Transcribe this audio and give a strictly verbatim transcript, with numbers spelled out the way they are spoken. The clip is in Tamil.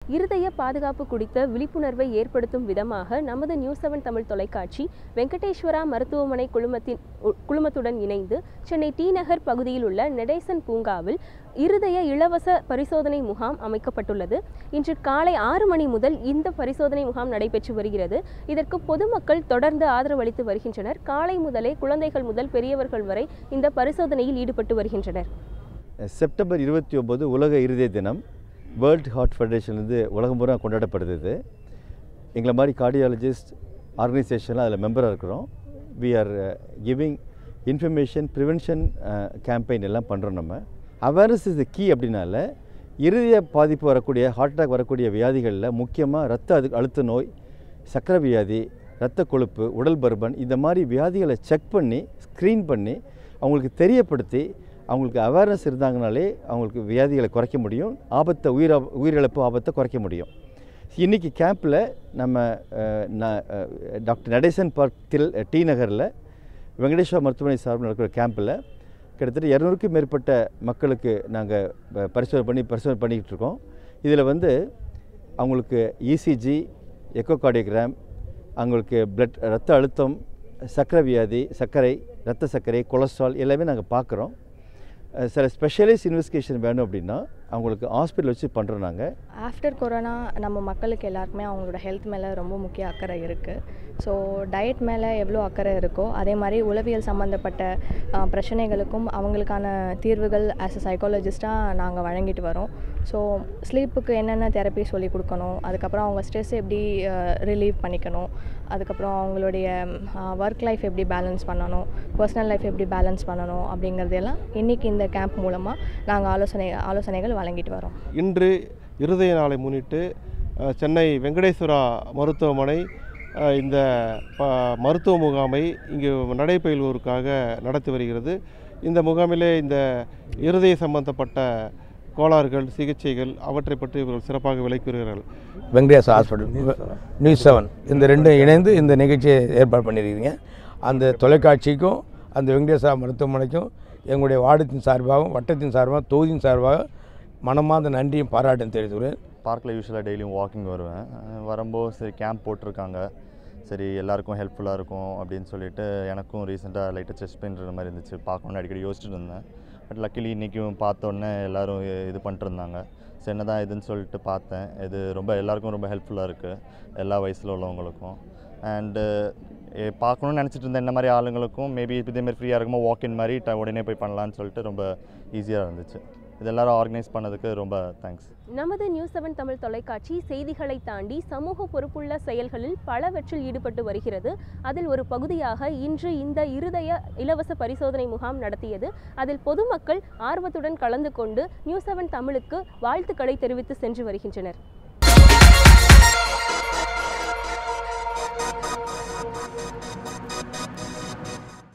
இருதய பாதுகாப்பு குறித்த விழிப்புணர்வை ஏற்படுத்தும் விதமாக நமது நியூஸ் செவன் தமிழ் தொலைக்காட்சி வெங்கடேஸ்வரா மருத்துவமனை குழுமத்தின் குழுமத்துடன் இணைந்து சென்னை டி நகர் பகுதியில் உள்ள நெடேசன் பூங்காவில் இருதய இலவச பரிசோதனை முகாம் அமைக்கப்பட்டுள்ளது. இன்று காலை ஆறு மணி முதல் இந்த பரிசோதனை முகாம் நடைபெற்று வருகிறது. இதற்கு பொதுமக்கள் தொடர்ந்து ஆதரவளித்து வருகின்றனர். காலை முதலே குழந்தைகள் முதல் பெரியவர்கள் வரை இந்த பரிசோதனையில் ஈடுபட்டு வருகின்றனர். செப்டம்பர் இருபத்தி ஒன்பது உலக இருதய தினம் வேர்ல்டு ஹார்ட் ஃபெடரேஷன்லேருந்து உலகம் பூரா கொண்டாடப்படுது. எங்களை மாதிரி கார்டியாலஜிஸ்ட் ஆர்கனைசேஷன்லாம் அதில் மெம்பராக இருக்கிறோம். We are giving information prevention campaign எல்லாம் பண்ணுறோம். நம்ம அவேர்னஸ் இஸ் த கீ. அப்படின்னால இருதய பாதிப்பு வரக்கூடிய ஹார்ட் அட்டாக் வரக்கூடிய வியாதிகளில் முக்கியமாக ரத்த அது அழுத்த நோய், சக்கரை வியாதி, இரத்த கொழுப்பு, உடல் பருமன் இந்த மாதிரி வியாதிகளை செக் பண்ணி ஸ்க்ரீன் பண்ணி அவங்களுக்கு தெரியப்படுத்தி அவங்களுக்கு அவேர்னஸ் இருந்தாங்கனாலே அவங்களுக்கு வியாதிகளை குறைக்க முடியும், ஆபத்தை உயிர் உயிரிழப்பு ஆபத்தை குறைக்க முடியும். இன்றைக்கி கேம்பில் நம்ம டாக்டர் நடேசன் பார்க்கில் டி நகரில் வெங்கடேஸ்வரா மருத்துவமனை சார்பில் நடக்கிற கேம்பில் கிட்டத்தட்ட இரநூறுக்கும் மேற்பட்ட மக்களுக்கு நாங்கள் பரிசோதனை பண்ணி பரிசோதனை பண்ணிக்கிட்டு இருக்கோம். இதில் வந்து அவங்களுக்கு இசிஜி, எக்கோகார்டியோகிராம், அவங்களுக்கு பிளட் ரத்த அழுத்தம், சர்க்கரை வியாதி, சர்க்கரை, இரத்த சர்க்கரை, கொலஸ்ட்ரால் எல்லாமே நாங்கள் பார்க்குறோம். சில ஸ்பெஷலைஸ் இன்வெஸ்டிகேஷன் வேணும் அப்படின்னா அவங்களுக்கு ஹாஸ்பிட்டல் வச்சு பண்ணுறோம். நாங்கள் ஆஃப்டர் கொரோனா நம்ம மக்களுக்கு எல்லாருக்குமே அவங்களோட ஹெல்த் மேலே ரொம்ப முக்கிய அக்கறை இருக்குது. ஸோ டயட் மேலே எவ்வளோ அக்கறை இருக்கோ அதே மாதிரி உளவியல் சம்மந்தப்பட்ட பிரச்சனைகளுக்கும் அவங்களுக்கான தீர்வுகள் ஆஸ் அ சைக்காலஜிஸ்ட்டாக நாங்கள் வழங்கிட்டு வரோம். ஸோ ஸ்லீப்புக்கு என்னென்ன தெரப்பி சொல்லி கொடுக்கணும், அதுக்கப்புறம் அவங்க ஸ்ட்ரெஸ் எப்படி ரிலீவ் பண்ணிக்கணும், அதுக்கப்புறம் அவங்களுடைய ஒர்க் லைஃப் எப்படி பேலன்ஸ் பண்ணணும், பர்சனல் லைஃப் எப்படி பேலன்ஸ் பண்ணணும் அப்படிங்கிறதெல்லாம் இன்றைக்கி இந்த கேம்ப் மூலமாக நாங்கள் ஆலோசனை ஆலோசனைகள் வழங்கிட்டு வரோம். இன்று இருதய நாளை முன்னிட்டு சென்னை வெங்கடேஸ்வரா மருத்துவமனை இந்த மருத்துவ முகாமை இங்கு நடைபயில்வோருக்காக நடத்தி வருகிறது. இந்த முகாமிலே இந்த இருதய சம்பந்தப்பட்ட கோளாறுகள், சிகிச்சைகள் அவற்றை பற்றி இவர்கள் சிறப்பாக விளக்குகிறார்கள். வெங்கடேஸ்வரா ஹாஸ்பிட்டல், நியூஸ் செவன் இந்த ரெண்டும் இணைந்து இந்த நிகழ்ச்சியை ஏற்பாடு பண்ணியிருக்கீங்க. அந்த தொலைக்காட்சிக்கும் அந்த வெங்கடேஸ்வரா மருத்துவமனைக்கும் எங்களுடைய வார்டத்தின் சார்பாகவும் வட்டத்தின் சார்பாக தொகுதியின் சார்பாக மனமார்ந்த நன்றியும் பாராட்டும் தெரிவித்துக்கிறேன். பார்க்கில் யூஸ்வலாக டெய்லியும் வாக்கிங் வருவேன். வரும்போது சரி கேம்ப் போட்டிருக்காங்க, சரி எல்லாருக்கும் ஹெல்ப்ஃபுல்லாக இருக்கும் அப்படின்னு சொல்லிட்டு எனக்கும் ரீசெண்டாக லைட்டாக செஸ்ட் பெயின்ற மாதிரி இருந்துச்சு. பார்க்கணுன்னு அடிக்கடி யோசிச்சுட்டு இருந்தேன். பட் லக்கிலி இன்றைக்கும் பார்த்தோன்னே எல்லோரும் இது பண்ணிட்டுருந்தாங்க. சரி என்ன தான் இதுன்னு சொல்லிட்டு பார்த்தேன். இது ரொம்ப எல்லாருக்கும் ரொம்ப ஹெல்ப்ஃபுல்லாக இருக்குது, எல்லா வயசில் உள்ளவங்களுக்கும். அண்டு பார்க்கணுன்னு நினச்சிட்டு இருந்தேன் இந்த மாதிரி ஆளுங்களுக்கும் மேபி இதேமாதிரி ஃப்ரீயாக இருக்கும்போது வாக்கின் மாதிரி உடனே போய் பண்ணலான்னு சொல்லிட்டு ரொம்ப ஈஸியாக இருந்துச்சு. இது எல்லாரும் ஆர்கனைஸ் பண்ணதுக்கு ரொம்ப தேங்க்ஸ். நமது நியூஸ் செவன் தமிழ் தொலைக்காட்சி செய்திகளை தாண்டி சமூக பொறுப்புள்ள செயல்களில் பலவற்றில் ஈடுபட்டு வருகிறது. அதில் ஒரு பகுதியாக இன்று இந்த இருதய இலவச பரிசோதனை முகாம் நடத்தியது. அதில் பொதுமக்கள் ஆர்வத்துடன் கலந்து கொண்டு நியூஸ் செவன் தமிழுக்கு வாழ்த்துக்களை தெரிவித்து சென்று வருகின்றனர்.